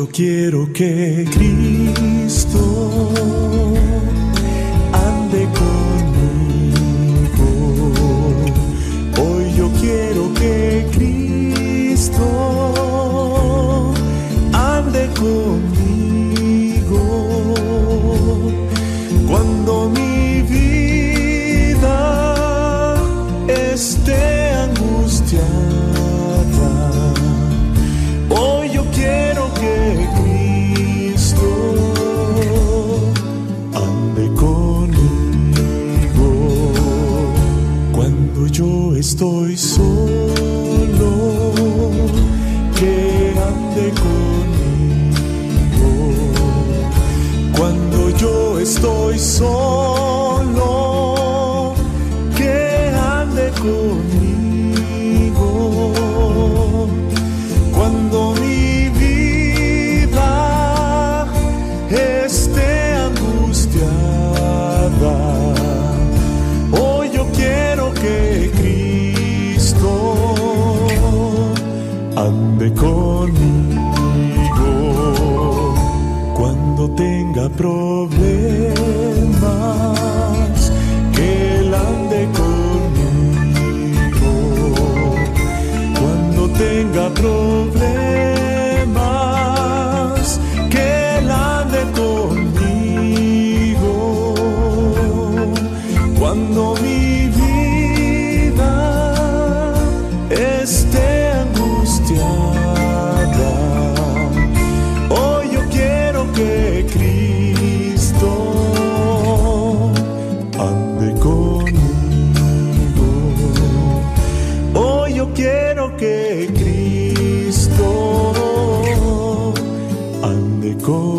quiero que Cristo ande conmigo. Hoy yo quiero que Cristo ande conmigo. Cuando mi vida esté angustiada, hoy yo quiero que Cristo ande conmigo. Cuando yo estoy solo, que ande conmigo. Cuando yo estoy solo, que ande conmigo. Cuando mi vida esté angustiada, hoy yo quiero que Cristo ande conmigo. Cuando tenga problemas, que Él ande conmigo. Cuando tenga problemas, que Él ande conmigo. Cuando mi vida esté angustiada, hoy yo quiero que Cristo ande conmigo. Hoy yo quiero que Cristo ande conmigo.